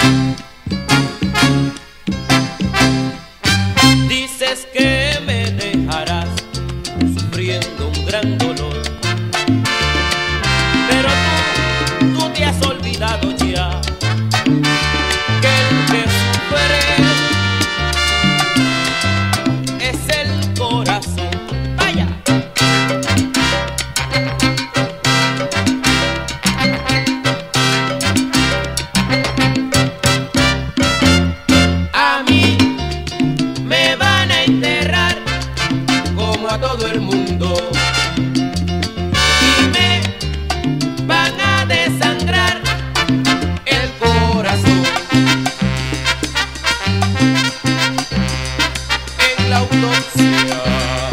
Dices que me dejarás sufriendo un gran dolor, pero tú te has olvidado ya que el que sufre es el corazón. Vaya. A mí me van a enterrar como a todo el mundo y me van a desangrar el corazón. En la autopsia,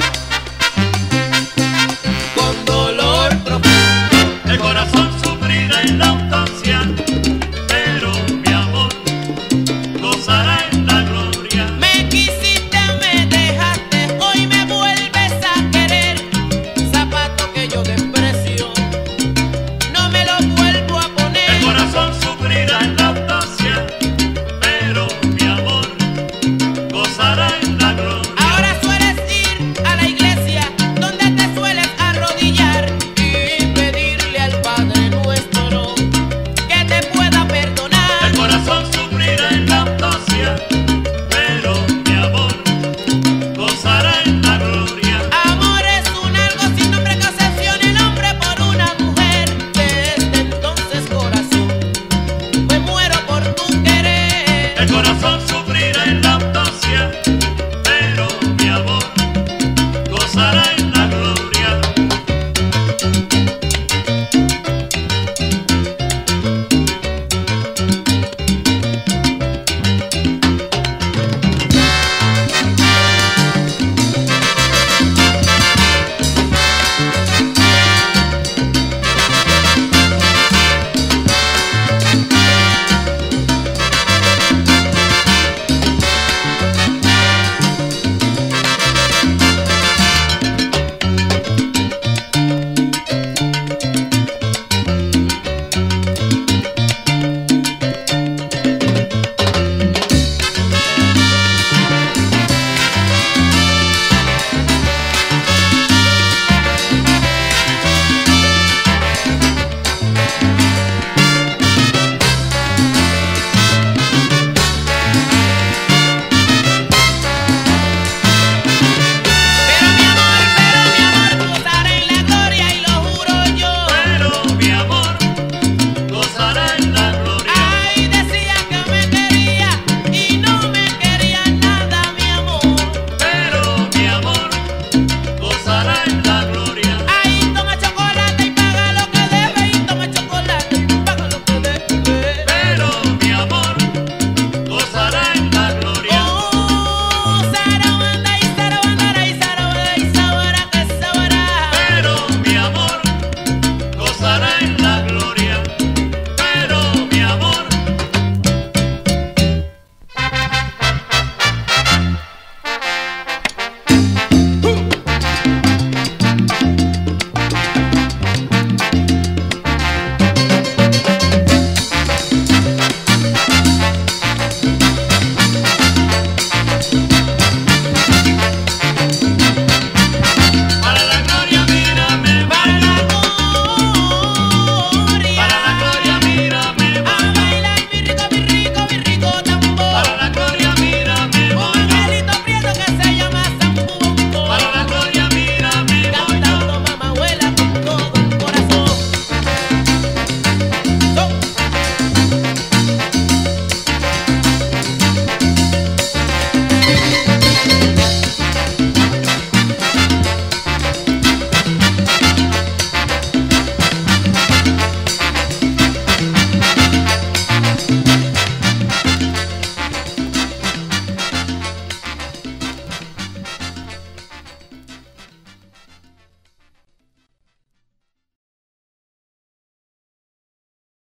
con dolor profundo, El corazón sufrirá en la autopsia, pero mi amor gozará en la gloria. me quisiste, me dejaste, hoy me vuelves a querer. Zapato que yo desprecio, no me lo vuelvo a El poner. corazón sufrirá en la autopsia, pero mi amor gozará en la gloria. Ahora sueles ir a la iglesia donde te sueles arrodillar y pedirle al Padre nuestro que te pueda perdonar. El corazón sufrirá en la autopsia, pero mi amor gozará en la gloria. Amor es un algo sin nombre que obsesiona el hombre por una mujer. Desde entonces, corazón, me muero por tu querer. El corazón sufrirá